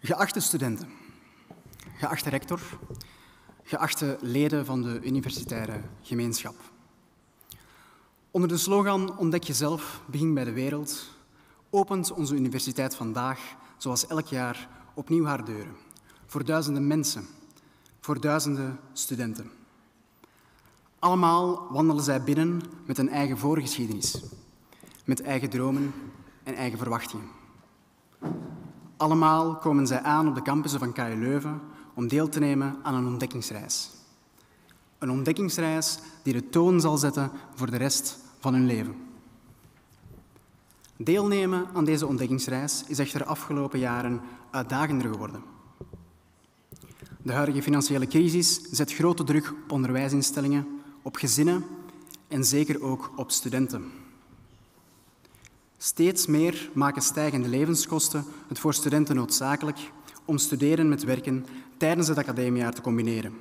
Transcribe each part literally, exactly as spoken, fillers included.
Geachte studenten, geachte rector, geachte leden van de universitaire gemeenschap. Onder de slogan Ontdek jezelf, begin bij de wereld, opent onze universiteit vandaag, zoals elk jaar, opnieuw haar deuren. Voor duizenden mensen, voor duizenden studenten. Allemaal wandelen zij binnen met een eigen voorgeschiedenis, met eigen dromen en eigen verwachtingen. Allemaal komen zij aan op de campussen van K U Leuven om deel te nemen aan een ontdekkingsreis. Een ontdekkingsreis die de toon zal zetten voor de rest van hun leven. Deelnemen aan deze ontdekkingsreis is echter de afgelopen jaren uitdagender geworden. De huidige financiële crisis zet grote druk op onderwijsinstellingen, op gezinnen en zeker ook op studenten. Steeds meer maken stijgende levenskosten het voor studenten noodzakelijk om studeren met werken tijdens het academiejaar te combineren.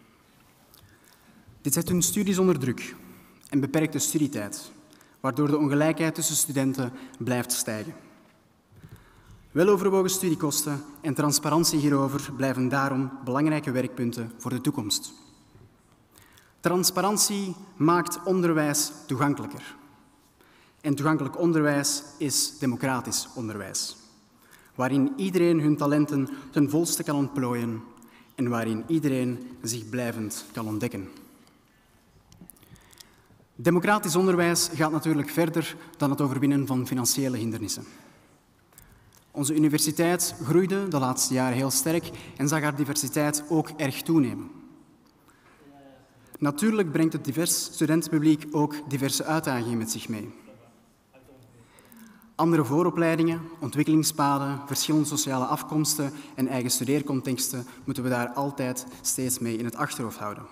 Dit zet hun studies onder druk en beperkt de studietijd, waardoor de ongelijkheid tussen studenten blijft stijgen. Weloverwogen studiekosten en transparantie hierover blijven daarom belangrijke werkpunten voor de toekomst. Transparantie maakt onderwijs toegankelijker. En toegankelijk onderwijs is democratisch onderwijs, waarin iedereen hun talenten ten volste kan ontplooien en waarin iedereen zich blijvend kan ontdekken. Democratisch onderwijs gaat natuurlijk verder dan het overwinnen van financiële hindernissen. Onze universiteit groeide de laatste jaren heel sterk en zag haar diversiteit ook erg toenemen. Natuurlijk brengt het divers studentenpubliek ook diverse uitdagingen met zich mee. Andere vooropleidingen, ontwikkelingspaden, verschillende sociale afkomsten en eigen studeercontexten moeten we daar altijd steeds mee in het achterhoofd houden.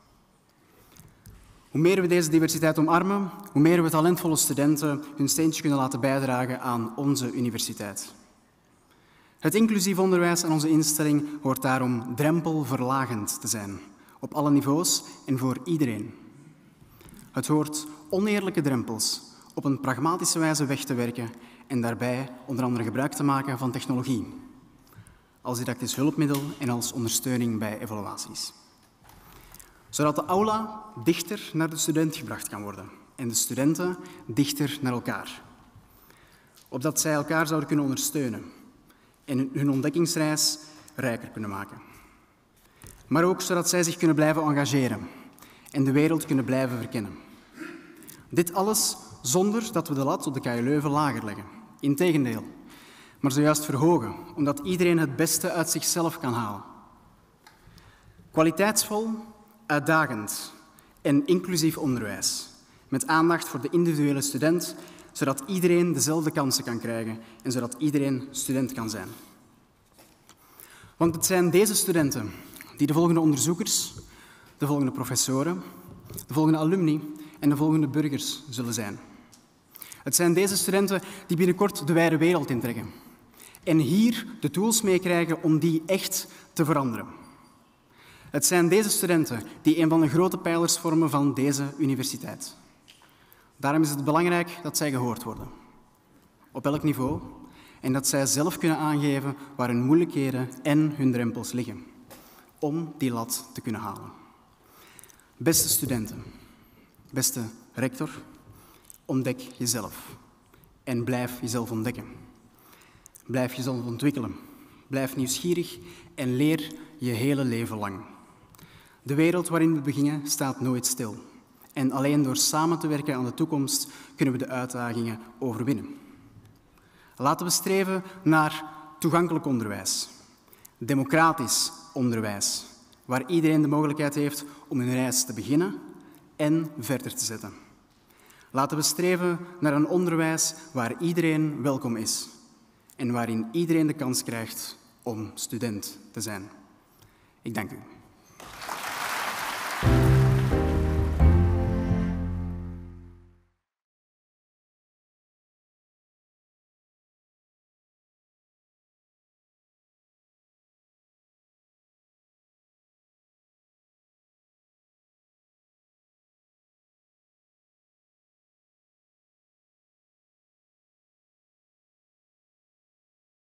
Hoe meer we deze diversiteit omarmen, hoe meer we talentvolle studenten hun steentje kunnen laten bijdragen aan onze universiteit. Het inclusief onderwijs aan onze instelling hoort daarom drempelverlagend te zijn, op alle niveaus en voor iedereen. Het hoort oneerlijke drempels op een pragmatische wijze weg te werken en daarbij onder andere gebruik te maken van technologie, als didactisch hulpmiddel en als ondersteuning bij evaluaties. Zodat de aula dichter naar de student gebracht kan worden en de studenten dichter naar elkaar. Opdat zij elkaar zouden kunnen ondersteunen en hun ontdekkingsreis rijker kunnen maken. Maar ook zodat zij zich kunnen blijven engageren en de wereld kunnen blijven verkennen. Dit alles zonder dat we de lat op de K U Leuven lager leggen. Integendeel, maar zojuist verhogen, omdat iedereen het beste uit zichzelf kan halen. Kwaliteitsvol, uitdagend en inclusief onderwijs, met aandacht voor de individuele student, zodat iedereen dezelfde kansen kan krijgen en zodat iedereen student kan zijn. Want het zijn deze studenten die de volgende onderzoekers, de volgende professoren, de volgende alumni en de volgende burgers zullen zijn. Het zijn deze studenten die binnenkort de wijde wereld intrekken en hier de tools meekrijgen om die echt te veranderen. Het zijn deze studenten die een van de grote pijlers vormen van deze universiteit. Daarom is het belangrijk dat zij gehoord worden, op elk niveau, en dat zij zelf kunnen aangeven waar hun moeilijkheden en hun drempels liggen, om die lat te kunnen halen. Beste studenten, beste rector, ontdek jezelf en blijf jezelf ontdekken. Blijf jezelf ontwikkelen, blijf nieuwsgierig en leer je hele leven lang. De wereld waarin we beginnen staat nooit stil. En alleen door samen te werken aan de toekomst kunnen we de uitdagingen overwinnen. Laten we streven naar toegankelijk onderwijs, democratisch onderwijs, waar iedereen de mogelijkheid heeft om een reis te beginnen en verder te zetten. Laten we streven naar een onderwijs waar iedereen welkom is en waarin iedereen de kans krijgt om student te zijn. Ik dank u.